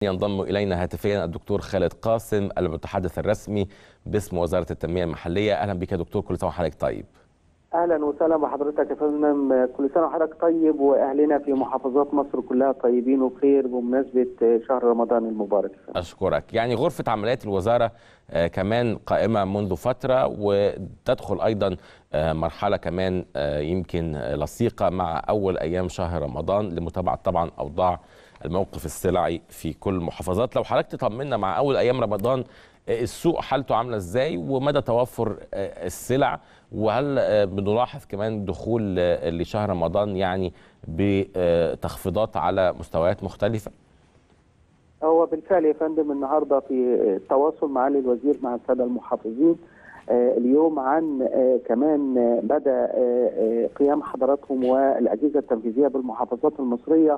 ينضم إلينا هاتفيا الدكتور خالد قاسم المتحدث الرسمي باسم وزارة التنمية المحلية. أهلا بك يا دكتور، كل سنة وحضرتك طيب. اهلا وسهلا بحضرتك يا فندم، كل سنه وحضرتك طيب واهلنا في محافظات مصر كلها طيبين وبخير بمناسبه شهر رمضان المبارك. أشكرك. يعني غرفة عمليات الوزارة كمان قائمة منذ فترة، وتدخل أيضا مرحلة كمان يمكن لصيقة مع أول أيام شهر رمضان لمتابعة طبعا أوضاع الموقف السلعي في كل المحافظات. لو حضرتك تطمنا مع أول أيام رمضان السوق حالته عاملة إزاي ومدى توفر السلع، وهل بنلاحظ كمان دخول لشهر رمضان يعني بتخفيضات على مستويات مختلفة؟ هو بالفعل يا فندم النهارده في التواصل معالي الوزير مع الساده المحافظين اليوم عن كمان بدا قيام حضراتهم والاجهزه التنفيذيه بالمحافظات المصريه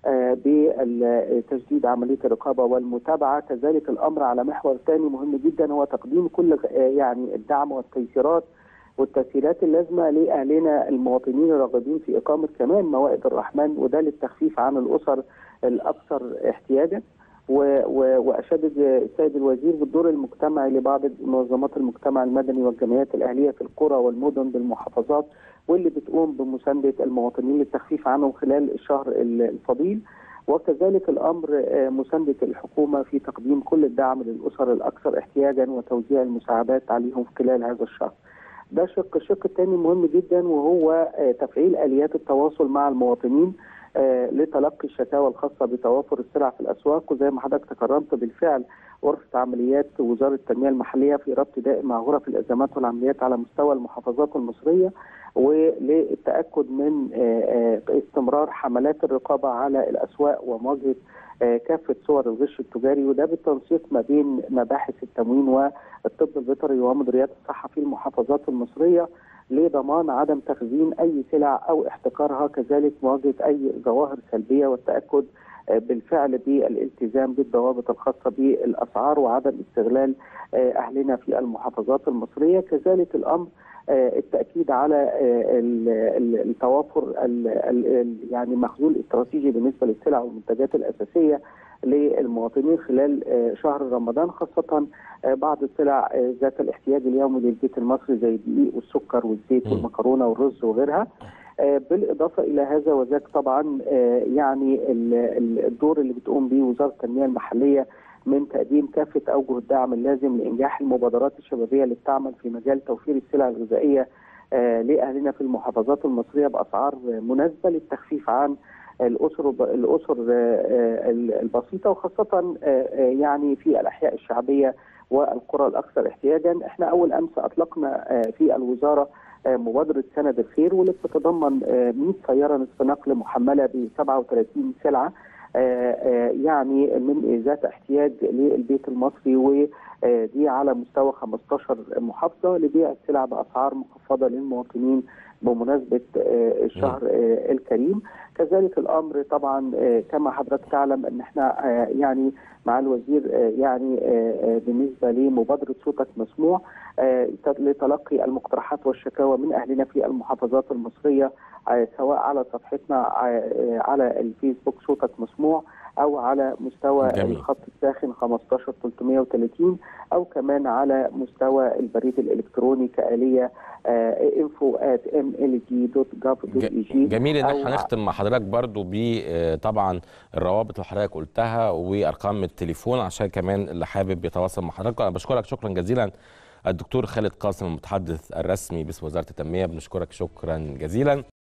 بتجديد عمليه الرقابه والمتابعه. كذلك الامر على محور ثاني مهم جدا هو تقديم كل يعني الدعم والتيسيرات والتسهيلات اللازمه لاهلنا المواطنين الراغبين في اقامه كمان موائد الرحمن، وده للتخفيف عن الاسر الاكثر احتياجا. واشاد السيد الوزير بالدور المجتمعي لبعض منظمات المجتمع المدني والجمعيات الاهليه في القرى والمدن بالمحافظات، واللي بتقوم بمسانده المواطنين للتخفيف عنهم خلال الشهر الفضيل. وكذلك الامر مسانده الحكومه في تقديم كل الدعم للاسر الاكثر احتياجا وتوزيع المساعدات عليهم خلال هذا الشهر. ده الشق الثاني مهم جدا، وهو تفعيل اليات التواصل مع المواطنين لتلقي الشكاوى الخاصه بتوافر السلع في الاسواق. وزي ما حضرتك تكرمت بالفعل غرفه عمليات وزاره التنميه المحليه في ربط دائم مع غرف الازمات والعمليات على مستوى المحافظات المصريه، وللتاكد من استمرار حملات الرقابه على الاسواق ومواجهه كافه صور الغش التجاري، وده بالتنسيق ما بين مباحث التموين والطب البيطري ومديريات الصحه في المحافظات المصريه لضمان عدم تخزين اي سلع او احتكارها، كذلك مواجهه اي ظواهر سلبيه والتاكد بالفعل بالالتزام بالضوابط الخاصه بالاسعار وعدم استغلال اهلنا في المحافظات المصريه. كذلك الامر التاكيد على التوافر يعني مخزون استراتيجي بالنسبه للسلع والمنتجات الاساسيه للمواطنين خلال شهر رمضان، خاصه بعض السلع ذات الاحتياج اليومي للبيت المصري زي الدقيق والسكر والزيت والمكرونه والرز وغيرها. بالاضافه الى هذا وذاك طبعا يعني الدور اللي بتقوم به وزاره التنميه المحليه من تقديم كافه اوجه الدعم اللازم لانجاح المبادرات الشبابيه اللي بتعمل في مجال توفير السلع الغذائيه لاهلنا في المحافظات المصريه باسعار مناسبه للتخفيف عن الاسر البسيطه، وخاصه يعني في الاحياء الشعبيه والقرى الاكثر احتياجا. احنا اول امس اطلقنا في الوزاره مبادره سند الخير، واللي بتتضمن 100 سياره نصف نقل محمله ب 37 سلعه يعني من ذات احتياج للبيت المصري، ودي على مستوى 15 محافظه لبيع السلع باسعار مخفضه للمواطنين بمناسبه الشهر الكريم. كذلك الامر طبعا كما حضرتك تعلم ان احنا يعني مع الوزير يعني بالنسبه لمبادره صوتك مسموع لتلقي المقترحات والشكاوى من اهلنا في المحافظات المصريه، سواء على صفحتنا على الفيسبوك صوتك مسموع او على مستوى الخط الساخن 15330 او كمان على مستوى البريد الالكتروني كآلية info@mlg.gov.eg. جميل ان احنا هنختم مع حضرتك برضو ب طبعا الروابط اللي حضرتك قلتها وارقام التليفون عشان كمان اللي حابب يتواصل مع حضرتك. انا بشكرك شكرا جزيلا الدكتور خالد قاسم المتحدث الرسمي باسم وزارة التنمية، بنشكرك شكرا جزيلا.